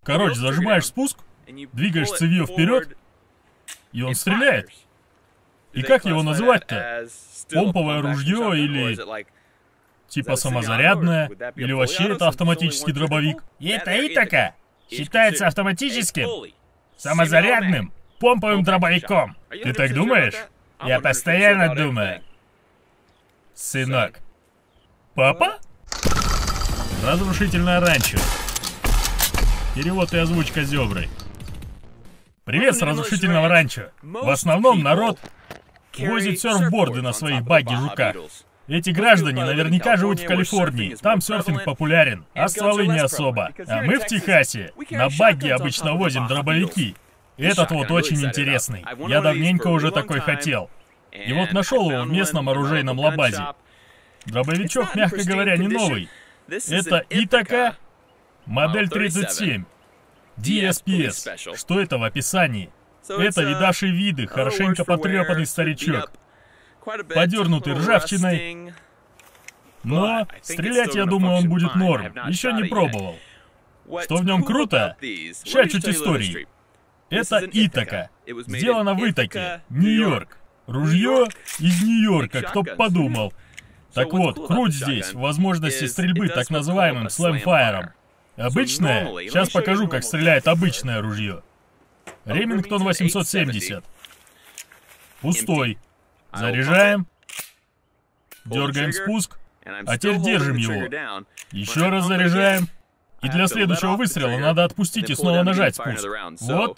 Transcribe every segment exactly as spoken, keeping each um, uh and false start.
Короче, зажимаешь спуск, двигаешь цевьё вперед, и он стреляет. И как его называть-то? Помповое ружье или типа самозарядное? Или вообще это автоматический дробовик? И это Итака считается автоматическим, самозарядным, помповым дробовиком. Ты так думаешь? Я постоянно думаю. Сынок. Папа? Разрушительное ранчо. Перевод и озвучка Зёбры. Привет с разрушительного ранчо. В основном народ возит серфборды на своих багги-жуках. Эти граждане наверняка живут в Калифорнии, там серфинг популярен, а стволы не особо. А мы в Техасе на багги обычно возим дробовики. Этот вот очень интересный. Я давненько уже такой хотел. И вот нашел его в местном оружейном лабазе. Дробовичок, мягко говоря, не новый. Это Итака, модель тридцать семь. ди эс пи эс. Что это в описании? Это видавший виды, хорошенько потрепанный старичок. Подернутый ржавчиной. Но стрелять, я думаю, он будет норм. Еще не пробовал. Что в нем круто? Ща чуть истории. Это Итака. Сделано в Итаке, Нью-Йорк. Ружье из Нью-Йорка, кто б подумал. Так вот, круть здесь в возможности стрельбы так называемым слэмфайером. Обычное? Сейчас покажу, как стреляет обычное ружье. Ремингтон восемьсот семьдесят. Пустой. Заряжаем. Дергаем спуск. А теперь держим его. Еще раз заряжаем. И для следующего выстрела надо отпустить и снова нажать спуск. Вот.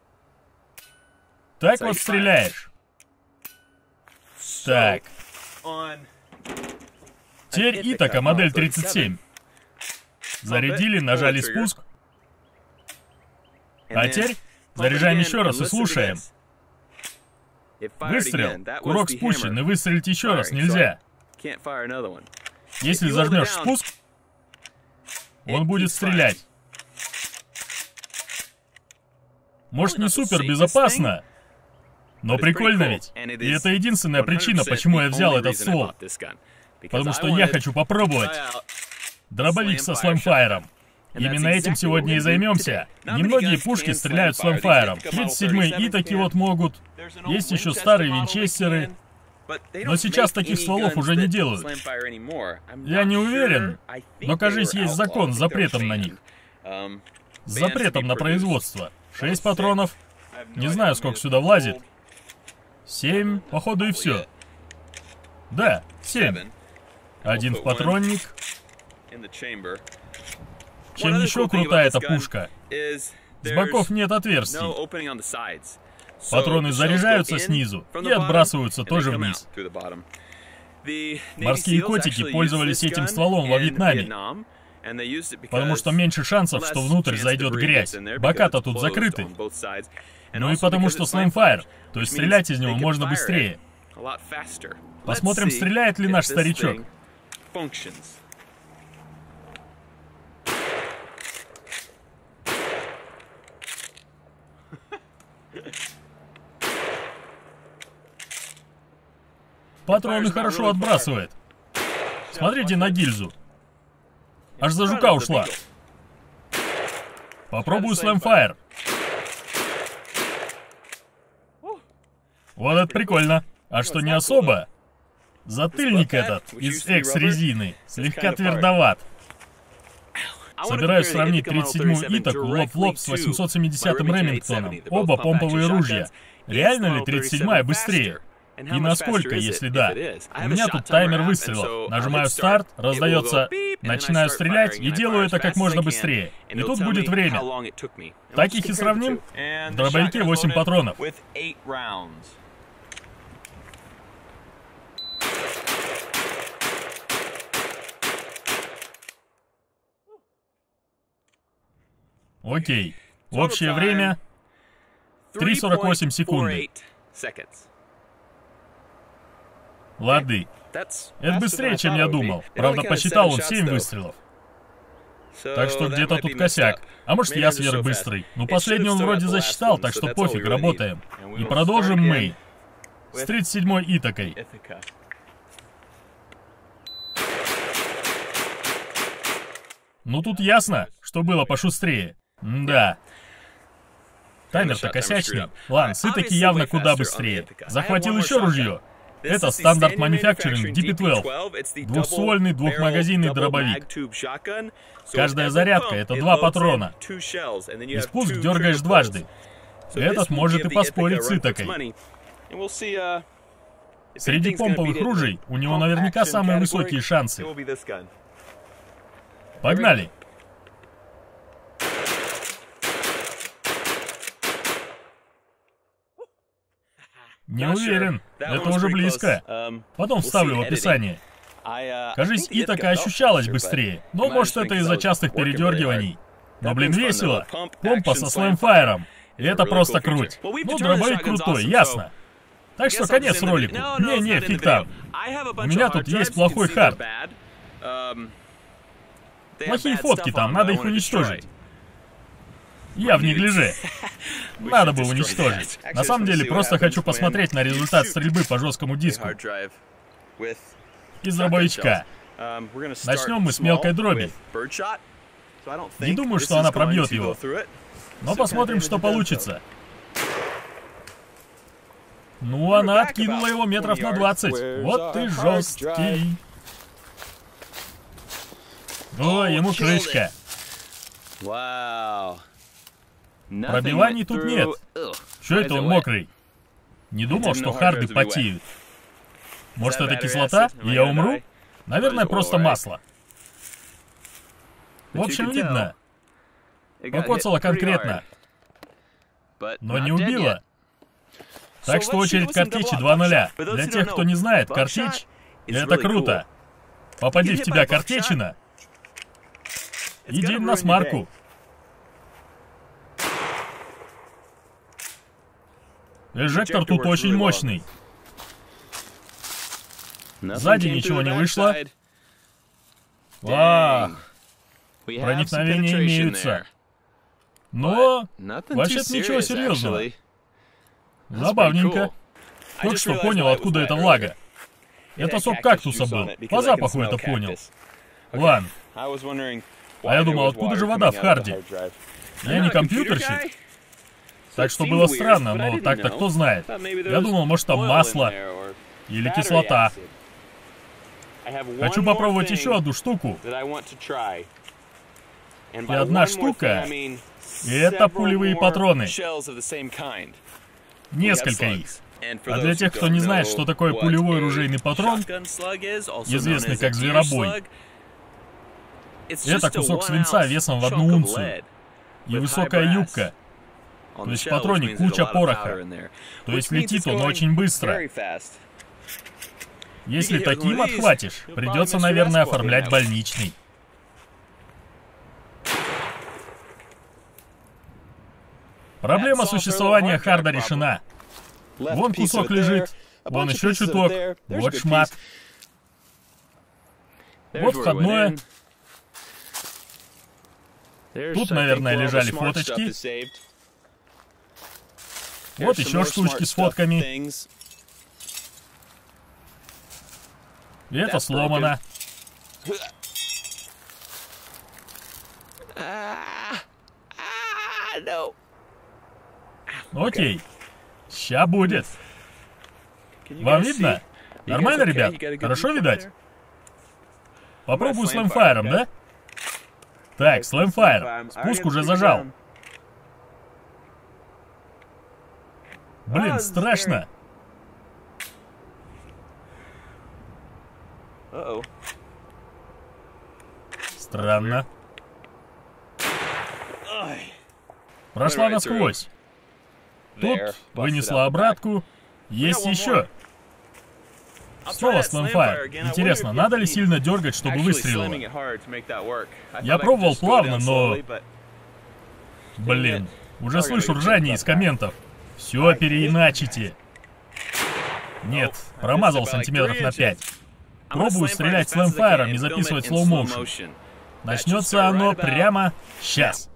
Так вот стреляешь. Так. Теперь Итака, модель тридцать семь. Зарядили, нажали спуск. А теперь заряжаем еще раз и слушаем. Выстрел. Курок спущен, и выстрелить еще раз нельзя. Если зажмешь спуск, он будет стрелять. Может, не супер безопасно, но прикольно ведь. И это единственная причина, почему я взял этот ствол. Потому что я хочу попробовать дробовик со слэмфайером. Именно этим сегодня и займемся. Немногие пушки стреляют слэмфайером. тридцать седьмые Итаки вот могут. Есть еще старые винчестеры. Но сейчас таких стволов уже не делают. Я не уверен, но, кажется, есть закон с запретом на них. С запретом на производство. Шесть патронов. Не знаю, сколько сюда влазит. Семь, походу, и все. Да, семь. Один в патронник. Чем еще крутая эта пушка? С боков нет отверстий. Патроны заряжаются снизу и отбрасываются тоже вниз. Морские котики пользовались этим стволом во Вьетнаме, потому что меньше шансов, что внутрь зайдет грязь. Бока-то тут закрыты. Ну и потому что слэмфайер, то есть стрелять из него можно быстрее. Посмотрим, стреляет ли наш старичок. Патроны хорошо отбрасывает. Смотрите на гильзу. Аж за жука ушла. Попробую слэмфайер. Вот это прикольно. А что не особо? Затыльник этот из экс-резины слегка твердоват. Собираюсь сравнить тридцать седьмую Итаку лоб в лоб с восемьсот семидесятым Ремингтоном. Оба помповые ружья. Реально ли тридцать седьмая быстрее? И насколько, если да? У меня тут таймер выстрелов. Нажимаю старт, раздается, начинаю стрелять и делаю это как можно быстрее. И тут будет время. Так их и сравним. В дробовике восемь патронов. Окей. Общее время три сорок восемь секунды. Лады. Это быстрее, чем я думал. Правда, посчитал он семь выстрелов. Так что где-то тут косяк. А может, я сверхбыстрый. Ну, последний он вроде засчитал, так что пофиг, работаем. И продолжим мы с тридцать седьмой Итакой. Ну, тут ясно, что было пошустрее. Да. Таймер-то косячный. Ланс, ты таки явно куда быстрее. Захватил еще ружье. Это стандарт Manufacturing ди пи двенадцать. Двухствольный двухмагазинный дробовик. Каждая зарядка — это два патрона. И спуск дергаешь дважды. Этот может и поспорить с Итакой. Среди помповых ружей у него наверняка самые высокие шансы. Погнали! Не уверен. Это уже близко. Потом вставлю в описание. Кажись, Итака ощущалась быстрее. Но может это из-за частых передергиваний. Но блин, весело. Помпа со слэмфайром. И это просто круть. Ну, дробовик крутой, ясно. Так что конец ролику. Не-не, фиг там. У меня тут есть плохой хард. Плохие фотки там, надо их уничтожить. Я в неглиже. Надо бы уничтожить. На самом деле, просто хочу посмотреть на результат стрельбы по жесткому диску. Из дробовичка. Начнем мы с мелкой дроби. Не думаю, что она пробьет его. Но посмотрим, что получится. Ну, она откинула его метров на двадцать. Вот ты жесткий. Ой, ему крышка. Пробиваний тут нет. Чё это он мокрый? Не думал, что харды потеют. Может, это кислота, и я умру? Наверное, просто масло. В общем, видно. Покоцало конкретно. Но не убило. Так что очередь картечи два нуля. Для тех, кто не знает, картечь — это круто. Попади в тебя картечина, и день на смарку. Эжектор тут очень мощный. Сзади ничего не вышло. Ах, проникновения имеются. Но вообще-то ничего серьезного. Забавненько. Только что понял, откуда эта влага. Это сок кактуса был. По запаху это понял. Ладно. А я думал, откуда же вода в харде? Я не компьютерщик. Так что было странно, но так-то кто знает. Я думал, может там масло или кислота. Хочу попробовать еще одну штуку. И одна штука, и это пулевые патроны. Несколько их. А для тех, кто не знает, что такое пулевой ружейный патрон, известный как зверобой, это кусок свинца весом в одну унцию и высокая юбка. То есть в патроне куча пороха. То есть летит он очень быстро. Если таким отхватишь, придется, наверное, оформлять больничный. Проблема существования харда решена. Вон кусок лежит, вон еще чуток, вот шмат. Вот входное. Тут, наверное, лежали фоточки. Вот еще штучки с фотками. И это сломано. Окей. Ща будет. Вам видно? Нормально, ребят? Хорошо видать? Попробую слэмфайром, да? Так, слэмфайр. Спуск уже зажал. Блин, страшно. Странно. Прошла насквозь. Тут вынесла обратку. Есть еще. Снова слэмфайр. Интересно, надо ли сильно дергать, чтобы выстрелило? Я пробовал плавно, но... Блин, уже слышу ржание из комментов. Все переиначите. Нет, промазал сантиметров на пять. Пробую стрелять слэмфайром и записывать слоу-моушен. Начнется оно прямо сейчас.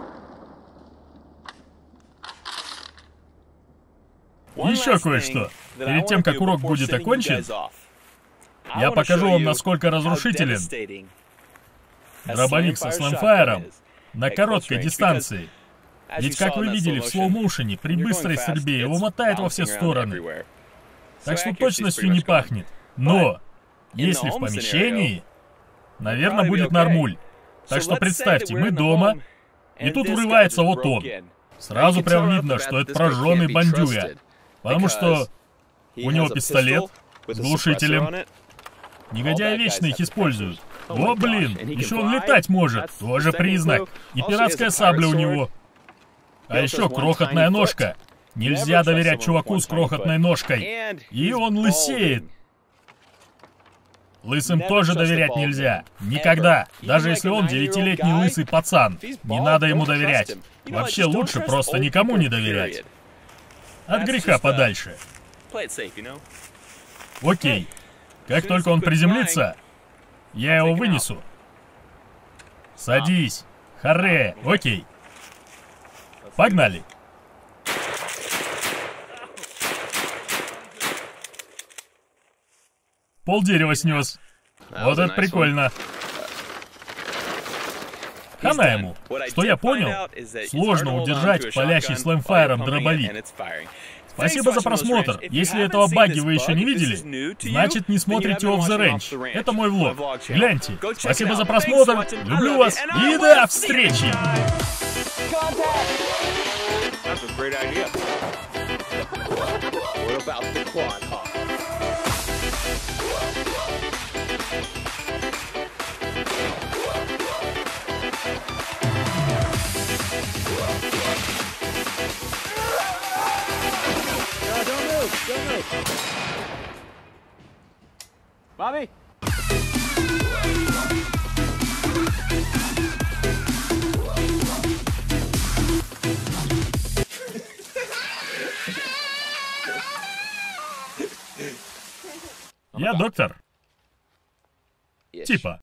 Еще кое-что. Перед тем, как урок будет окончен, я покажу вам, насколько разрушителен дробовик со слэмфайером на короткой дистанции. Ведь, как вы видели в слоу-моушене, при быстрой стрельбе его мотает во все стороны. Так что точностью не пахнет. Но, если в помещении, наверное, будет нормуль. Так что представьте, мы дома, и тут врывается вот он. Сразу прям видно, что это прожженный бандюга. Потому что у него пистолет с глушителем. Негодяи вечно их используют. О, блин, еще он летать может. Тоже признак. И пиратская сабля у него. А еще крохотная ножка. Нельзя доверять чуваку с крохотной ножкой. И он лысеет. Лысым тоже доверять нельзя. Никогда. Даже если он девятилетний лысый пацан. Не надо ему доверять. Вообще лучше просто никому не доверять. От греха подальше. Окей. Как только он приземлится, я его вынесу. Садись. Харе. Окей. Погнали. Пол дерева снес. Вот это прикольно. Хана ему. Что я понял, сложно удержать палящий слэмфайером дробовик. Спасибо за просмотр. Если этого баги вы еще не видели, значит не смотрите Off the Range. Это мой влог. Гляньте. Спасибо за просмотр. Люблю вас. И до встречи. Bobby? Я доктор. Типа.